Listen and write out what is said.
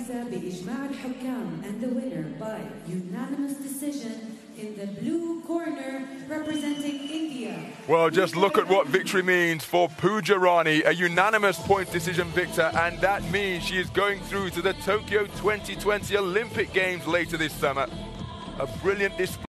الفائزة بإجماع الحكام and the winner by unanimous decision in the blue corner representing India. Well, just look at what victory means for Pooja Rani, a unanimous point decision victor, and that means she is going through to the Tokyo 2020 Olympic Games later this summer. A brilliant display.